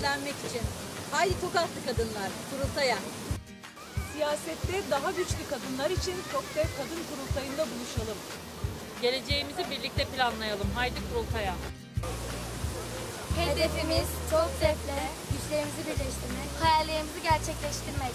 örgütlenmek için. Haydi Tokatlı kadınlar, kurultaya. Siyasette daha güçlü kadınlar için TOKDEV Kadın Kurultayı'nda buluşalım. Geleceğimizi birlikte planlayalım. Haydi kurultaya. Hedefimiz TOKDEV'le güçlerimizi birleştirmek, hayallerimizi gerçekleştirmek.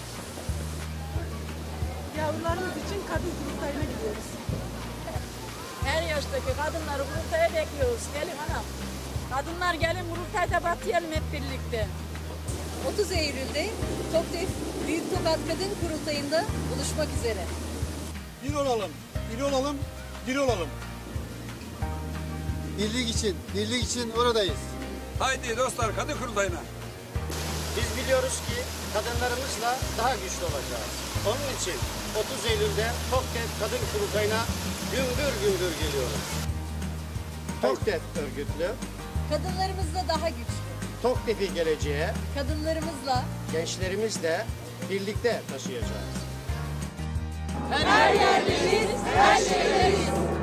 Yavrularımız için kadın kurultayına gidiyoruz. Her yaştaki kadınları kurultaya bekliyoruz. Gelin anam. Kadınlar gelin kurultayda batıyalım hep birlikte. 30 Eylül'de TOKDEV Büyük Tokat Kadın Kurultayı'nda buluşmak üzere. Bir olalım, bir olalım, bir olalım. Birlik için oradayız. Haydi dostlar kadın kurultayına. Biz biliyoruz ki kadınlarımızla daha güçlü olacağız. Onun için 30 Eylül'de TOKDEV Kadın Kurultayı'na gümbür gümbür geliyoruz. TOKDEV örgütlü, Kadınlarımızla daha güçlü. TOKDEV'i geleceğe Kadınlarımızla gençlerimizle birlikte taşıyacağız. her yerdeyiz, her şeydeyiz.